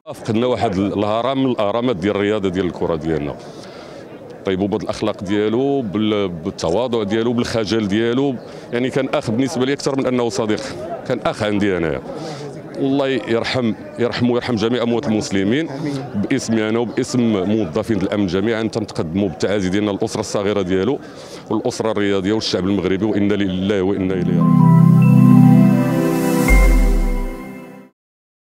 فقدنا واحد الهرم من الاهرامات ديال الرياضه ديال الكره ديالنا. طيب وبالاخلاق ديالو، بالتواضع ديالو، بالخجل ديالو، يعني كان اخ بالنسبه لي اكثر من انه صديق، كان اخ عندي انايا. الله يرحم ويرحم جميع اموات المسلمين. باسمي انا وباسم موظفين الامن جميعا تنتقدموا بالتعازي ديالنا للاسره الصغيره ديالو والاسره الرياضيه والشعب المغربي، وانا لله وانا اليه راجعون.